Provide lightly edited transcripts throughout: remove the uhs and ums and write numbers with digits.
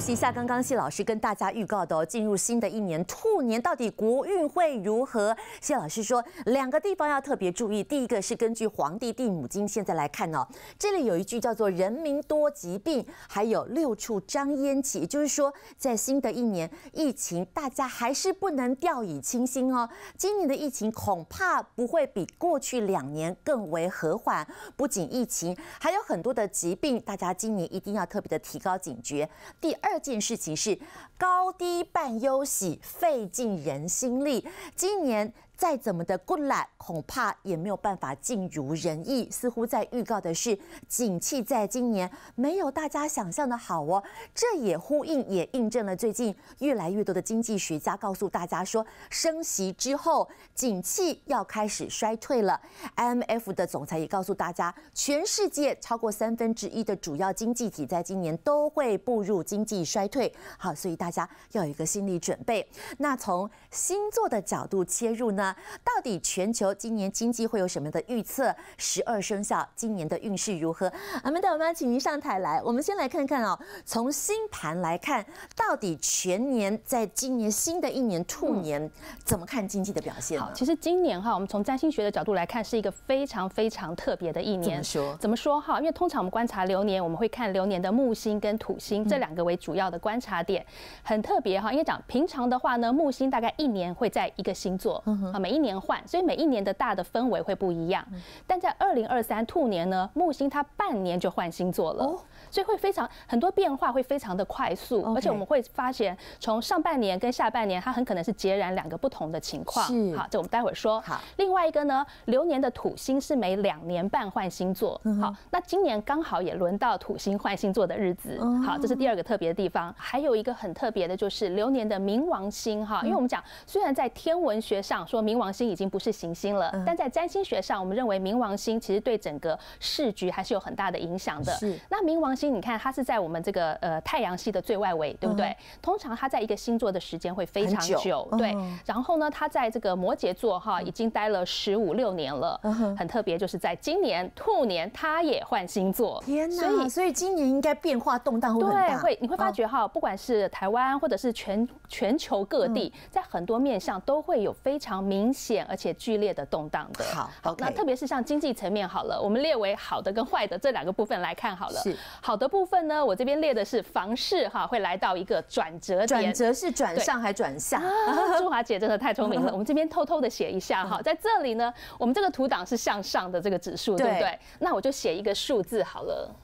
习一下刚刚谢老师跟大家预告的进入新的一年兔年到底国运会如何？谢老师说2个地方要特别注意，第一个是根据《黄帝地母经》现在来看哦，这里有一句叫做“人民多疾病”，还有6处张烟起，也就是说在新的一年疫情大家还是不能掉以轻心哦。今年的疫情恐怕不会比过去2年更为和缓，不仅疫情，还有很多的疾病，大家今年一定要特别的提高警觉。第2件事情是高低半忧喜，费尽人心力。今年再怎么的困难，恐怕也没有办法尽如人意。似乎在预告的是，景气在今年没有大家想象的好哦。这也呼应，也印证了最近越来越多的经济学家告诉大家说，升息之后，景气要开始衰退了。IMF 的总裁也告诉大家，全世界超过1/3的主要经济体在今年都会步入经济衰退。好，所以大家要有一个心理准备。那从星座的角度切入呢？到底全球今年经济会有什么的预测？12生肖今年的运势如何？我们要请您上台来，我们先来看看哦。从星盘来看，到底全年在今年新的一年兔年怎么看经济的表现呢？ 好，其实今年哈，我们从占星学的角度来看，是一个非常非常特别的一年。怎么说哈？因为通常我们观察流年，我们会看流年的木星跟土星这2个为主要的观察点，很特别哈。因为讲平常的话呢，木星大概1年会在一个星座。每一年换，所以每一年的大的氛围会不一样。但在2023兔年呢，木星它半年就换星座了，所以会很多变化，会非常的快速。而且我们会发现，从上半年跟下半年，它很可能是截然2个不同的情况。好，这我们待会儿说。好，另外一个呢，流年的土星是每2年半换星座。好，那今年刚好也轮到土星换星座的日子。好，这是第2个特别的地方。还有一个很特别的就是流年的冥王星哈，因为我们讲虽然在天文学上说冥王星已经不是行星了，但在占星学上，我们认为冥王星其实对整个世局还是有很大的影响的。那冥王星，你看它是在我们这个太阳系的最外围，对不对？通常它在一个星座的时间会非常久，对。然后呢，它在这个摩羯座哈已经待了15、16年了，很特别，就是在今年兔年它也换星座。 天哪！所以今年应该变化动荡会很大。 对，你会发觉哈，不管是台湾或者是全球各地，在很多面向都会有非常明显而且剧烈的动荡的。 好， 那特别是像经济层面好了，我们列为好的跟坏的这2个部分来看好了。好的部分呢，我这边列的是房市哈会来到一个转折点。 转折是转上还转下？ 朱华姐真的太聪明了，我们这边偷偷的写一下哈，在这里呢，我们这个图档是向上的这个指数，对不对？那我就写一个数字好了。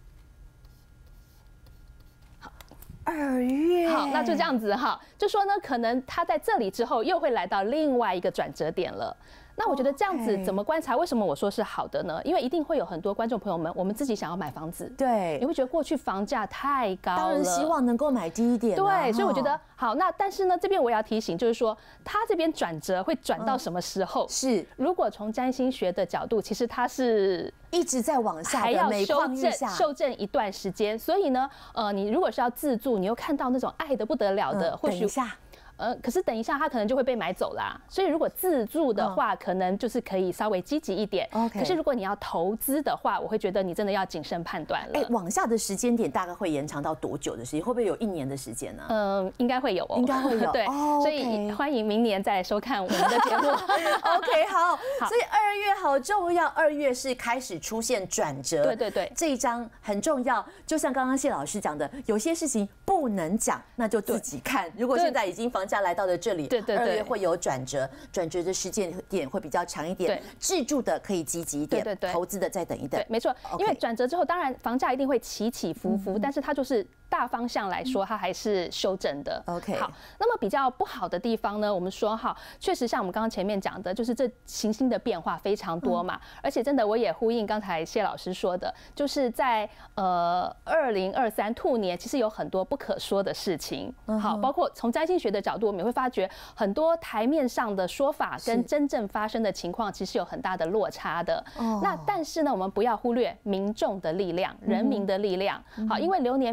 2月， 好，那就这样子哈，就说呢，可能它在这里之后又会来到另外一个转折点了。那我觉得这样子怎么观察？为什么我说是好的呢？因为一定会有很多观众朋友们，我们自己想要买房子， 对， 你会觉得过去房价太高了， 当然希望能够买低一点。 对，所以我觉得好。那但是呢，这边我要提醒，就是说它这边转折会转到什么时候？是，如果从占星学的角度，其实它是一直在往下， 还要修正一段时间。所以呢，你如果是要自住，你又看到那种爱得不得了的，或许。可是等一下，他可能就会被买走啦。所以如果自住的话，可能就是可以稍微积极一点。可是如果你要投资的话，我会觉得你真的要谨慎判断了。 往下的时间点大概会延长到多久的时间？会不会有1年的时间呢？ 应该会有哦， 应该会有。 对，所以欢迎明年再来收看我们的节目。 OK， 好。所以2月好重要，2月是开始出现转折。对，这一章很重要。就像刚刚谢老师讲的，有些事情不能讲，那就自己看。如果现在已经房价来到了这里，2月会有转折，转折的时间点会比较长一点。自住的可以积极一点，投资的再等一等。 没错，因为转折之后，当然房价一定会起起伏伏，但是它就是大方向来说，它还是修正的。 OK， 好，那么比较不好的地方呢，我们说哈，确实像我们刚刚前面讲的，就是这行星的变化非常多嘛，而且真的我也呼应刚才谢老师说的，就是在2023兔年，其实有很多不可说的事情。好，包括从占星学的角度，我们也会发觉很多台面上的说法跟真正发生的情况，其实有很大的落差的。那但是呢，我们不要忽略民众的力量、人民的力量。好，因为流年冥王星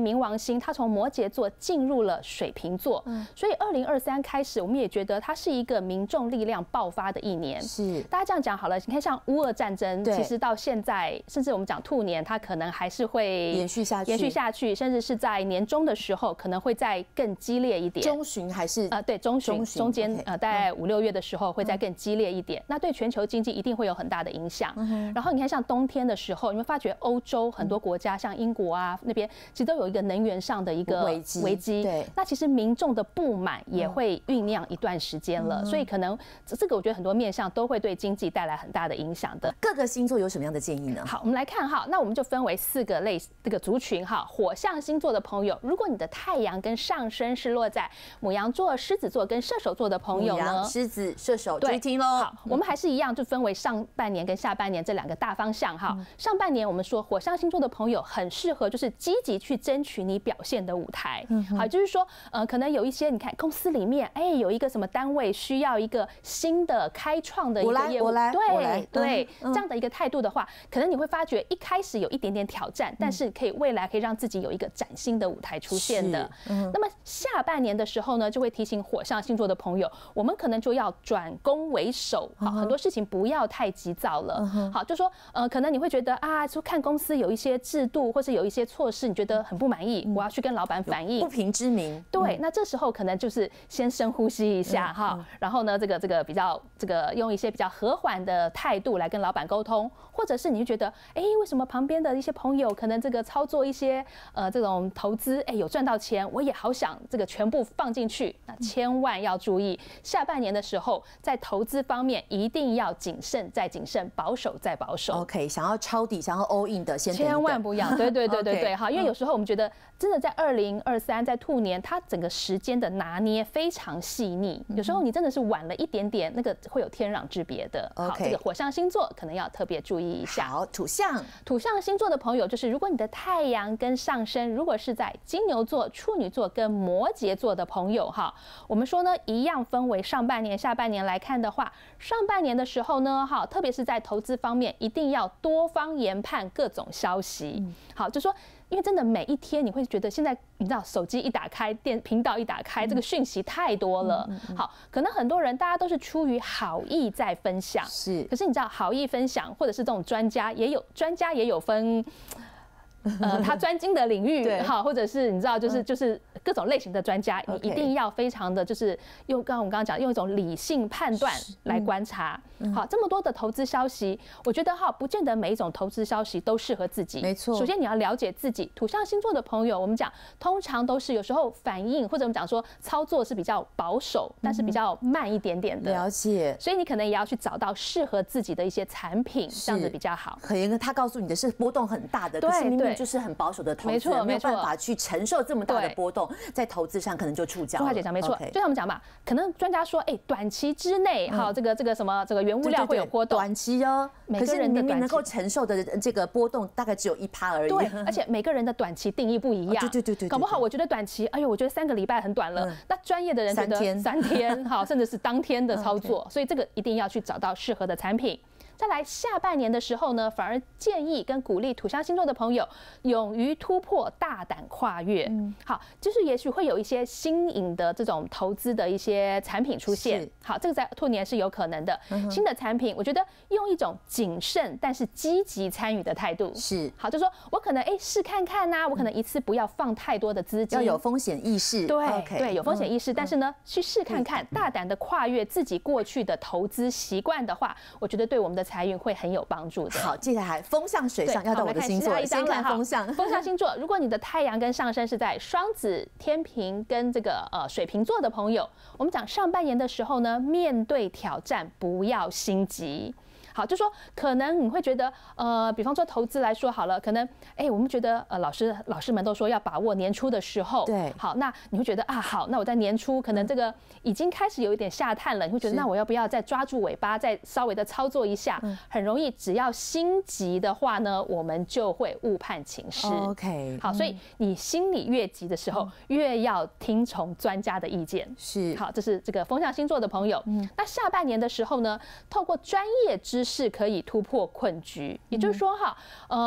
星，它从摩羯座进入了水瓶座，所以2023开始，我们也觉得它是一个民众力量爆发的一年。 是， 大家这样讲好了，你看像乌俄战争，其实到现在，甚至我们讲兔年，它可能还是会延续下去， 甚至是在年中的时候，可能会再更激烈一点。 中旬还是对，中间大概5、6月的时候会再更激烈一点。那对全球经济一定会有很大的影响。然后你看，像冬天的时候，你会发觉欧洲很多国家，像英国啊那边，其实都有一个能源上的一个危机。 对， 那其实民众的不满也会酝酿一段时间了，所以可能这个我觉得很多面向都会对经济带来很大的影响的。 各个星座有什么样的建议呢？ 好，我们来看哈，那我们就分为4个这个族群哈。火象星座的朋友，如果你的太阳跟上升是落在牡羊座、狮子座跟射手座的朋友呢， 狮子、射手，注意听喽。 好，我们还是一样，就分为上半年跟下半年这2个大方向哈。上半年我们说火象星座的朋友很适合就是积极去争取你表现的舞台。好，就是说可能有一些你看公司里面有一个什么单位需要一个新的开创的一个业务，对，这样的一个态度的话，可能你会发觉一开始有一点点挑战，但是未来可以让自己有一个崭新的舞台出现的。那么下半年的时候呢，就会提醒火象星座的朋友，我们可能就要转攻为守，好，很多事情不要太急躁了。好，就说可能你会觉得说看公司有一些制度或是有一些措施，你觉得很不满意，我要去跟老板反映， 不平之鸣。 对，那这时候可能就是先深呼吸一下哈，然后呢，这个比较用一些比较和缓的态度来跟老板沟通，或者是你就觉得为什么旁边的一些朋友可能操作一些这种投资有赚到钱，我也好想全部放进去。那千万要注意，下半年的时候在投资方面一定要谨慎再谨慎，保守再保守。 OK， 想要抄底、想要 all in 的，先千万不要。对，好，因为有时候我们觉得真的在2023在兔年，它整个时间的拿捏非常细腻，有时候你真的是晚了一点点，那个会有天壤之别的。好，这个火象星座可能要特别注意一下。 好，土象星座的朋友，就是如果你的太阳跟上升如果是在金牛座、处女座跟摩羯座的朋友哈，我们说呢，一样分为上半年、下半年来看的话，上半年的时候呢，哈，特别是在投资方面，一定要多方研判各种消息。好，就说。因为真的每一天你会觉得现在你知道手机一打开频道一打开，这个讯息太多了。好，可能很多人大家都是出于好意在分享，是。可是你知道好意分享，或者是这种专家也有分。他专精的领域，好，或者是你知道，就是各种类型的专家，你一定要非常的就是用我们刚刚讲，用一种理性判断来观察。好，这么多的投资消息，我觉得不见得每一种投资消息都适合自己。 没错， 首先你要了解自己。土象星座的朋友，我们讲通常都是有时候反应或者我们讲说操作是比较保守，但是比较慢一点点的。 了解。所以你可能也要去找到适合自己的一些产品，这样子比较好。 可能他告诉你的是波动很大的，可是明明就是很保守的投资，没有办法去承受这么大的波动，在投资上可能就触礁了。 朱姐讲没错，就像我们讲吧，可能专家说，短期之内，这个什么原物料会有波动， 短期哦，可是你明明能够承受的这个波动大概只有1%而已。 对，而且每个人的短期定义不一样。对，搞不好我觉得短期，我觉得3个礼拜很短了，那专业的人觉得3天，好，甚至是当天的操作，所以这个一定要去找到适合的产品。再来下半年的时候呢，反而建议跟鼓励土象星座的朋友勇于突破、大胆跨越。好，就是也许会有一些新颖的这种投资的一些产品出现。好，这个在兔年是有可能的。新的产品，我觉得用一种谨慎但是积极参与的态度。 是， 好，就说我可能试看看呐，我可能一次不要放太多的资金， 要有风险意识。 对，有风险意识，但是呢，去试看看，大胆的跨越自己过去的投资习惯的话，我觉得对我们的财运会很有帮助的。 好，接下来风象水象要到我的星座，先看风象。 风象星座，如果你的太阳跟上升是在双子、天秤跟这个水瓶座的朋友，我们讲上半年的时候呢，面对挑战不要心急。好，就说可能你会觉得，比方说投资来说好了，可能我们觉得老师们都说要把握年初的时候， 对， 好，那你会觉得好，那我在年初可能这个已经开始有一点下探了，你会觉得那我要不要再抓住尾巴，再稍微的操作一下？很容易，只要心急的话呢，我们就会误判情势。 OK， 好，所以你心里越急的时候，越要听从专家的意见。 是， 好，这是这个风象星座的朋友。那下半年的时候呢，透过专业知识可以突破困局，也就是说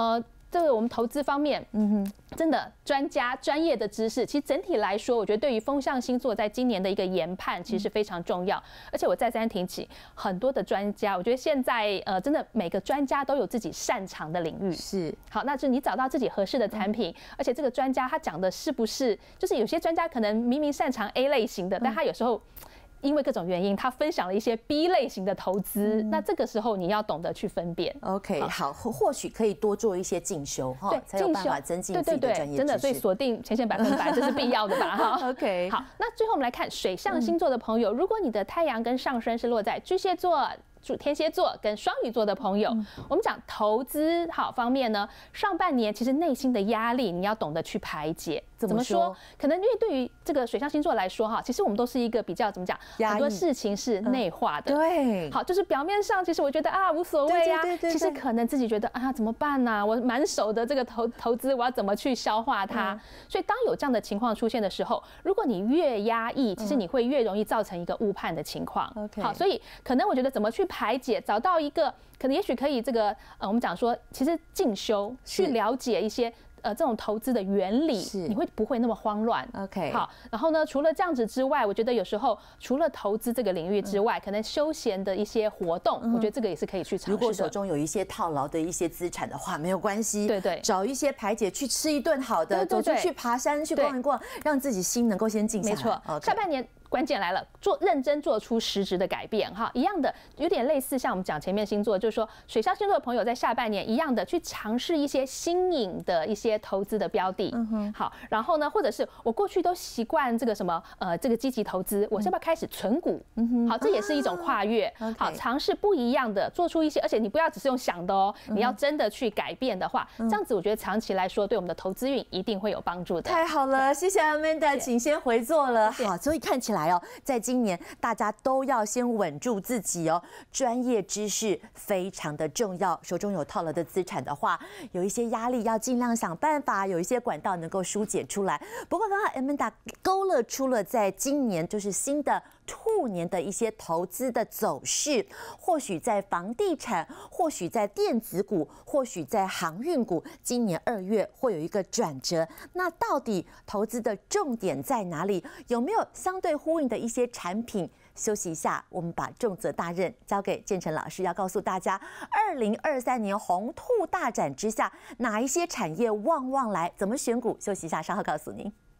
这个我们投资方面，真的专家专业的知识，其实整体来说，我觉得对于风象星座在今年的一个研判，其实是非常重要。而且我再三提起，很多的专家，我觉得现在真的每个专家都有自己擅长的领域。 是， 好，那就是你找到自己合适的产品，而且这个专家他讲的是不是，就是有些专家可能明明擅长 A 类型的，但他有时候因为各种原因，他分享了一些 B 类型的投资，那这个时候你要懂得去分辨。 OK， 好，或许可以多做一些进修哈，才有办法增进自己的专业知识。 真的，所以锁定前线100%，这是必要的吧？哈 ，OK， 好，那最后我们来看水象星座的朋友，如果你的太阳跟上升是落在巨蟹座、天蝎座跟双鱼座的朋友，我们讲投资好方面呢，上半年其实内心的压力你要懂得去排解。怎么说？可能因为对于这个水象星座来说哈，其实我们都是一个比较怎么讲，很多事情是内化的。 对， 好，就是表面上其实我觉得啊无所谓啊，其实可能自己觉得啊怎么办呢？我满手的这个投资，我要怎么去消化它？所以当有这样的情况出现的时候，如果你越压抑，其实你会越容易造成一个误判的情况。好，所以可能我觉得怎么去排解，找到一个可能也许可以这个我们讲说，其实进修去了解一些。这种投资的原理，你会不会那么慌乱 ？OK， 好，然后呢，除了这样子之外，我觉得有时候除了投资这个领域之外，可能休闲的一些活动，我觉得这个也是可以去尝试的。 如果手中有一些套牢的一些资产的话，没有关系， 对， 找一些排解，去吃一顿好的，走出去爬山，去逛一逛，让自己心能够先静下来。 没错，下半年。关键来了，认真做出实质的改变哈，一样的，有点类似像我们讲前面星座，就是说水象星座的朋友在下半年一样的去尝试一些新颖的一些投资的标的，好，然后呢，或者是我过去都习惯这个什么这个积极投资，我是不是要开始存股？好，这也是一种跨越，好，尝试不一样的，做出一些，而且你不要只是用想的哦，你要真的去改变的话，这样子我觉得长期来说对我们的投资运一定会有帮助的。 太好了，谢谢 Amanda， 请先回座了。好，所以看起来在今年大家都要先稳住自己专业知识非常的重要。手中有套了的资产的话，有一些压力要尽量想办法，有一些管道能够疏解出来。不过刚刚 Amanda 勾勒出了在今年就是新的兔年的一些投资的走势，或许在房地产，或许在电子股，或许在航运股，今年2月会有一个转折。那到底投资的重点在哪里？有没有相对呼应的一些产品？休息一下，我们把重责大任交给建成老师，要告诉大家，2023年红兔大展之下，哪一些产业旺旺来？怎么选股？休息一下，稍后告诉您。